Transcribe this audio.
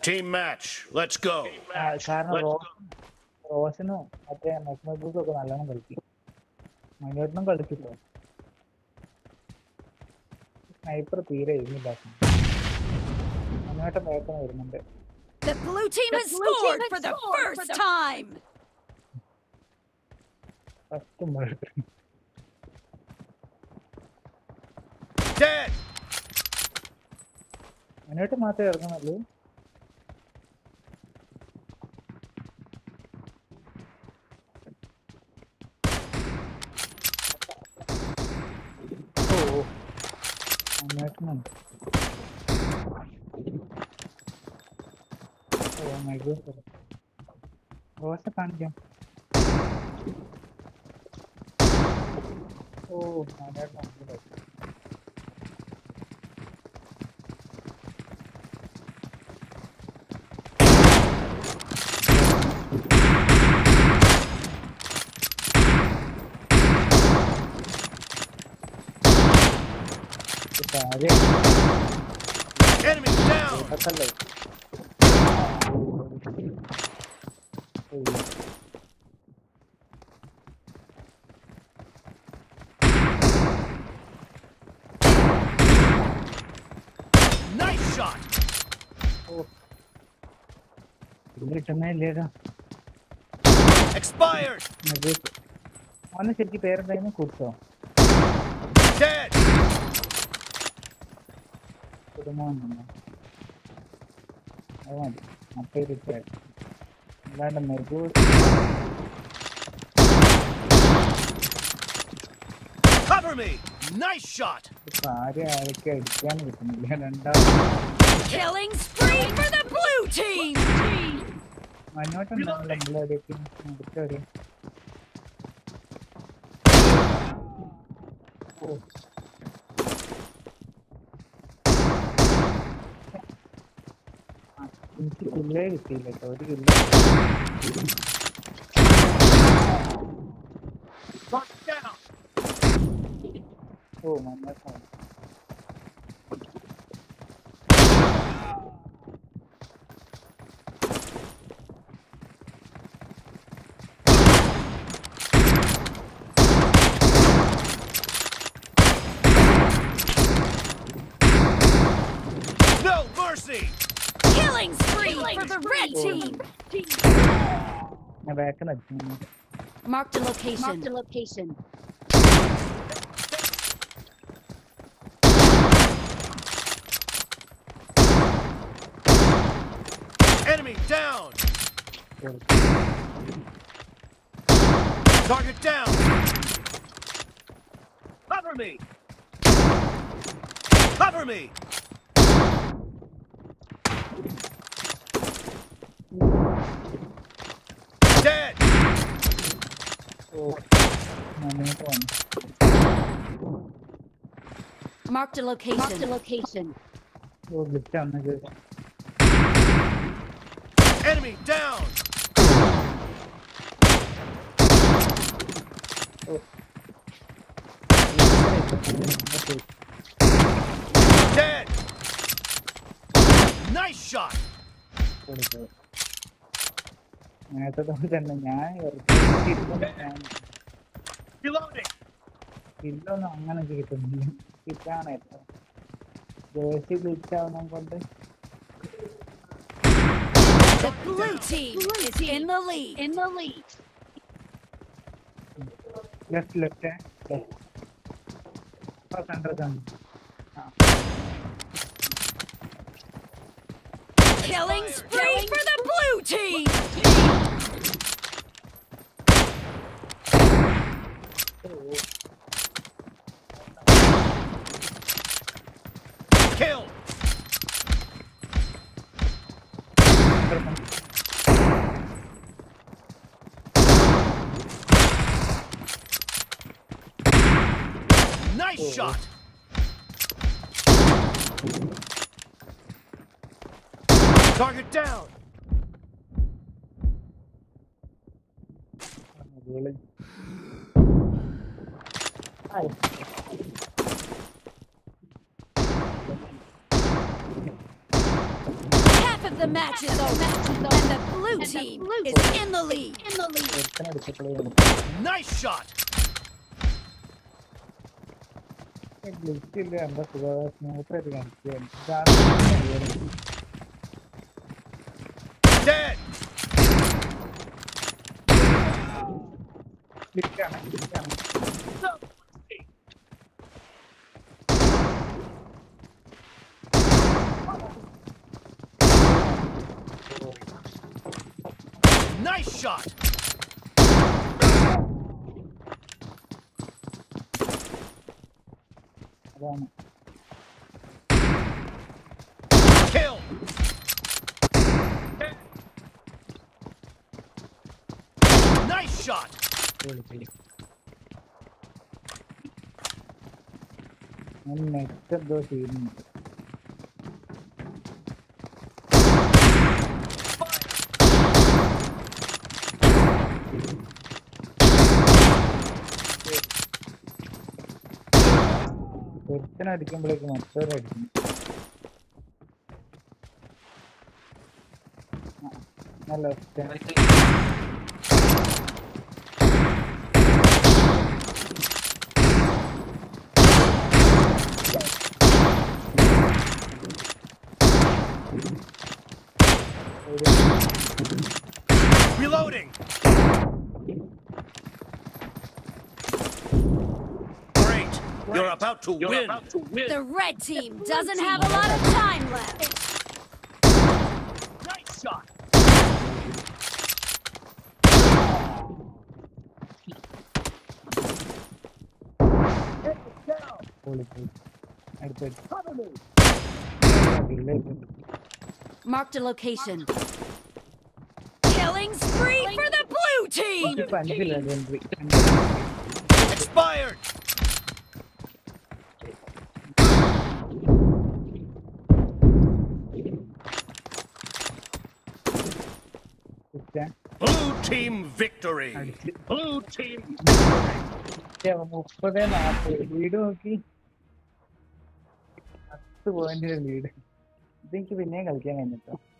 Team match. Let's go. കാരണം റോസിനും മറ്റേ മെക്മബൂസും ഒക്കെ നല്ലോണം കളിക്കും. മൈനോട്ടിനും കളിച്ചിട്ടോ. സ്നൈപ്പർ തീരെ ഇരുന്നില്ല. മൈനോട്ടം വേഗം വരുന്നുണ്ട്. The blue team has scored for the first time. First murder. Dead. മൈനോട്ട് മാത്രമേ ഇറങ്ങുന്നുള്ളൂ. മൈനോട്ടിനുണ്ട്. റോസ കാണിക്കാം. ഓ മൈനോട്ട് Enemy down. Nice shot. Expired. അവന് ശരിക്കും പേരെന്തായിരുന്നു? കുറിച്ചോ? Dead. കുടുംബം അത് മതി. മറ്റേ അല്ലാണ്ട് മെഗൂ Cover me. Nice shot. ആരെ ആരൊക്കെ അടിക്കാൻ കിട്ടുന്നില്ല. Killing spree for the blue team. മഞ്ഞോട്ടുണ്ടല്ലോ നമ്മളവിടേക്ക് അടുത്തവരെ. എനിക്ക് കില്ലേ കിട്ടിയില്ല കേട്ടോ. ഒരു കില്ല. ഓ മഞ്ഞോട്ടാണ്. No mercy. Killing spree for the red team. ഞാൻ ബാക്കിൽ നിന്ന് Marked a location. Enemy down. Target down. Cover me. Cover me. Dead. Manjott വന്നു. Marked a location. Oh ഗ്ലിച്ചാണ്. Enemy down. Dead. Nice shot. നേരത്തെ തന്നെ ഞാൻ Reloading. ഇല്ലൊന്നും അങ്ങനെ കിട്ടുന്നില്ല. കിട്ടാണ് ഏറ്റവും ജേഴ്സി ഗ്ലിച്ചാവുന്ന കൊണ്ട്. The blue team is in the lead. Left Killing spree for the blue team. Kill. Nice shot. Target down. Half of of the match is over, and the blue team is in the lead. ഒരുത്തനെ അടിച്ചപ്പോഴേ Nice shot. ഗ്ലിച്ചില്ല എന്താ സ്മൂത്തായിട്ട് കാണിക്കുകയാണ് Dead. ക്ലിക്കാണ് Nice shot. അതാണ് Kill. Nice shot. Next എന്തോ ചെയ്യുന്നുണ്ട് ഒരുത്തനടിക്കുമ്പോഴേക്ക് മറ്റൊരടിക്കുന്നു നല്ല Reloading. Great. You're about to win. The red team doesn't have a lot of time left. Nice shot. Marked a location. Killing spree for the blue team. Expired. Blue team victory. Blue team victory. 30-40 lead നോക്കി 10 point lead ഇതെനിക്ക് പിന്നെയും കളിക്കാൻ കഴിഞ്ഞിട്ടോ